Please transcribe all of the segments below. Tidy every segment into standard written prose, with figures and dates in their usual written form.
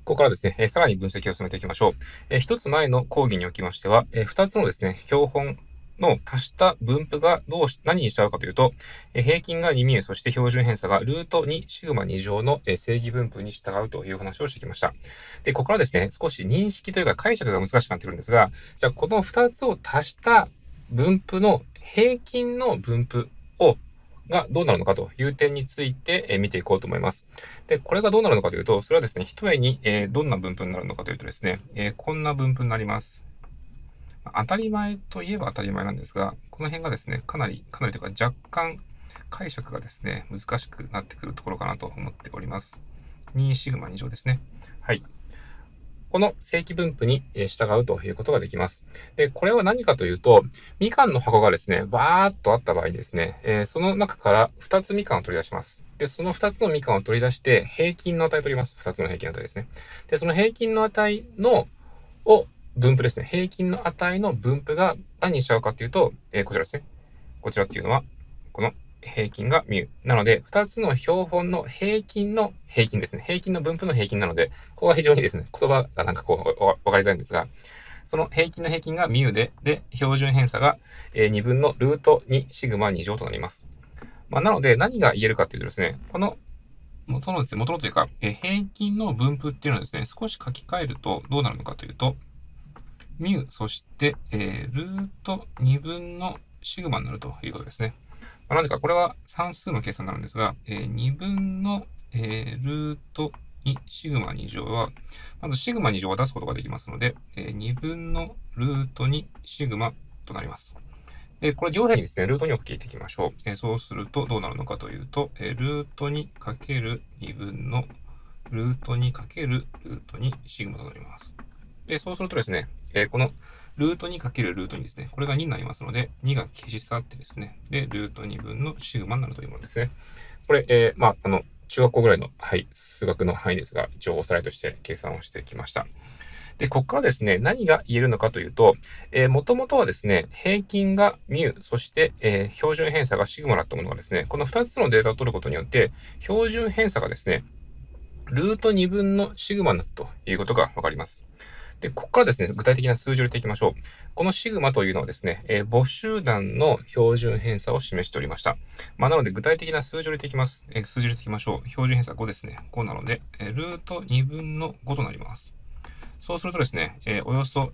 ここからですね、さらに分析を進めていきましょう。一つ前の講義におきましては、二つのですね、標本の足した分布が何にしちゃうかというと、平均が2ミュそして標準偏差がルート2シグマ2乗の正義分布に従うという話をしてきました。で、ここからですね、少し認識というか解釈が難しくなってくるんですが、じゃあこの2つを足した分布の平均の分布がどうなるのかという点について見ていこうと思います。で、これがどうなるのかというと、それはですね、一重にどんな分布になるのかというとですね、こんな分布になります。当たり前といえば当たり前なんですが、この辺がですね、かなりというか若干解釈がですね、難しくなってくるところかなと思っております。2シグマ2乗ですね。はい。この正規分布に従うということができます。で、これは何かというと、みかんの箱がですね、バーっとあった場合にですね、その中から2つみかんを取り出します。で、その2つのみかんを取り出して、平均の値を取ります。2つの平均の値ですね。で、その平均の値を分布ですね。平均の値の分布が何にしちゃうかというと、こちらですね。こちらっていうのは、この平均が μ。なので、2つの標本の平均の平均ですね。平均の分布の平均なので、ここは非常にですね、言葉がなんかわかりづらいんですが、その平均の平均が μ で、標準偏差が2分のルート2シグマ2乗となります。なので、何が言えるかというとですね、この元のというか、平均の分布っていうのはですね、少し書き換えるとどうなるのかというと、μ、そして、ルート2分のシグマになるということですね。なのでか、これは算数の計算になるんですが、2分の、ルート2シグマ2乗は、まずシグマ2乗を出すことができますので、2分のルート2シグマとなります。で、これ両辺にですね、ルート2をかけていきましょう。そうするとどうなるのかというと、ルート2かける2分のルート2かけるルート2シグマとなります。で、そうするとですね、このルート2かけるルート2ですね。これが2になりますので、2が消し去ってですね、で、ルート2分のシグマになるというものですね。これ、中学校ぐらいの、数学の範囲ですが、一応おさらいとして計算をしてきました。で、ここからですね、何が言えるのかというと、もともとはですね、平均が μ、そして、標準偏差がシグマだったものがですね、この2つのデータを取ることによって、標準偏差がですね、ルート2分のシグマになるということがわかります。で、ここからですね、具体的な数字を入れていきましょう。このシグマというのはですね、母集団の標準偏差を示しておりました。なので、具体的な数字を入れていきます。数字を入れていきましょう。標準偏差5ですね。5なので、ルート2分の5となります。そうするとですね、およそ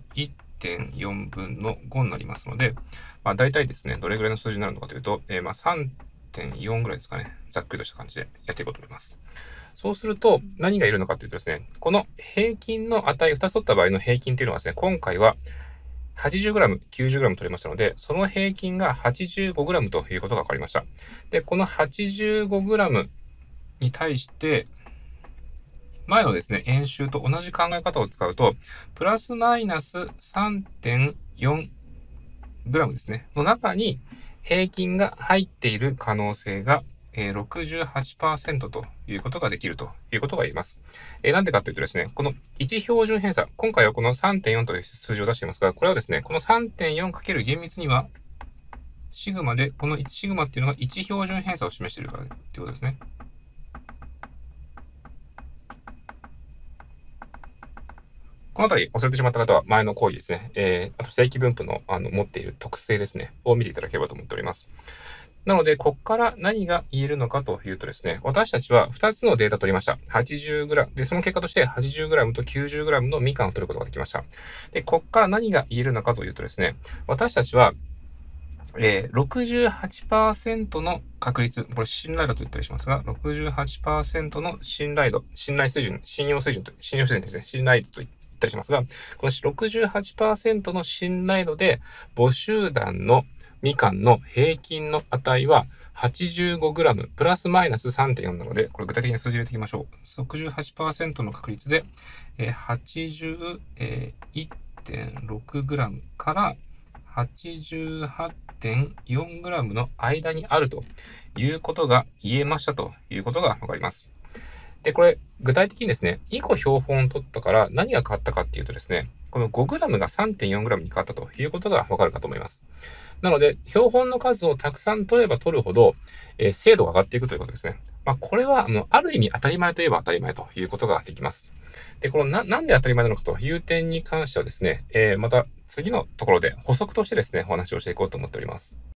1.4 分の5になりますので、大体ですね、どれぐらいの数字になるのかというと、3.4 ぐらいですかね。ざっくりとした感じでやっていこうと思います。そうすると、何がいるのかというとですね、この平均の値、2つ取った場合の平均というのはですね、今回は 80g、90g 取りましたので、その平均が 85g ということが分かりました。で、この 85g に対して、前のですね、演習と同じ考え方を使うと、プラスマイナス 3.4g ですね、の中に平均が入っている可能性が68% ということができるということが言えます。なんでかというとですね、この1標準偏差、今回はこの 3.4 という数字を出していますが、これはですね、この 3.4× 厳密には、シグマで、この1シグマっていうのが1標準偏差を示しているからということですね。このあたり忘れてしまった方は前の講義ですね。あと正規分布の持っている特性ですね、を見ていただければと思っております。なので、ここから何が言えるのかというとですね、私たちは2つのデータ取りました。80g。で、その結果として 80g と 90g のみかんを取ることができました。で、ここから何が言えるのかというとですね、私たちは、68% の確率、これ信頼度と言ったりしますが、68% の信頼水準ですね、信頼度と言ったりしますが、この 68% の信頼度で母集団のみかんの平均の値は 85g プラスマイナス 3.4 なので、これ具体的に数字入れていきましょう。68% の確率で 81.6g から88.4g の間にあるということが言えましたということがわかります。で、これ、具体的にですね、2個標本を取ったから何が変わったかっていうとですね、この 5g が 3.4g に変わったということがわかるかと思います。なので、標本の数をたくさん取れば取るほど、精度が上がっていくということですね。これは、ある意味当たり前といえば当たり前ということができます。 で、このなんで当たり前なのかという点に関してはですね、また次のところで補足としてですね、お話をしていこうと思っております。